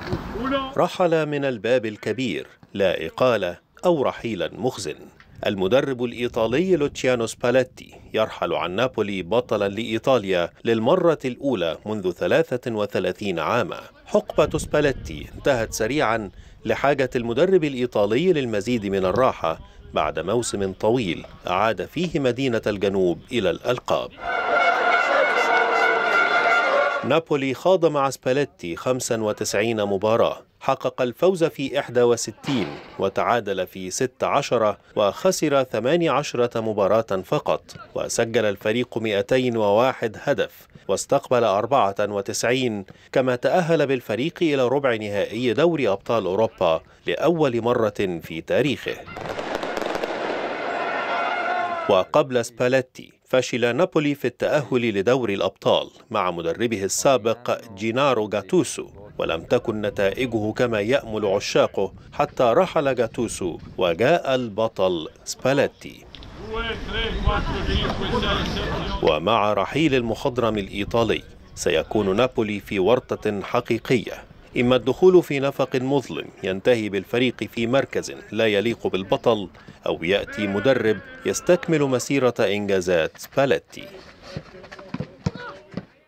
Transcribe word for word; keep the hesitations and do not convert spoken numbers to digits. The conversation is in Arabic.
رحل من الباب الكبير، لا إقالة أو رحيلا مخزن. المدرب الإيطالي لوتشيانو سباليتي يرحل عن نابولي بطلا لإيطاليا للمرة الأولى منذ ثلاثة وثلاثين عاما. حقبة سباليتي انتهت سريعا لحاجة المدرب الإيطالي للمزيد من الراحة بعد موسم طويل أعاد فيه مدينة الجنوب إلى الألقاب. نابولي خاض مع سباليتي خمسة وتسعين مباراة، حقق الفوز في إحدى وستين وتعادل في ستة عشر وخسر ثمانية عشر مباراة فقط، وسجل الفريق مئتين وواحد هدف واستقبل أربعة وتسعين، كما تأهل بالفريق إلى ربع نهائي دوري أبطال أوروبا لأول مرة في تاريخه. وقبل سباليتي فشل نابولي في التأهل لدوري الأبطال مع مدربه السابق جينارو غاتوسو، ولم تكن نتائجه كما يأمل عشاقه حتى رحل غاتوسو وجاء البطل سباليتي. ومع رحيل المخضرم الإيطالي سيكون نابولي في ورطة حقيقية، إما الدخول في نفق مظلم ينتهي بالفريق في مركز لا يليق بالبطل، أو يأتي مدرب يستكمل مسيرة إنجازات سباليتي.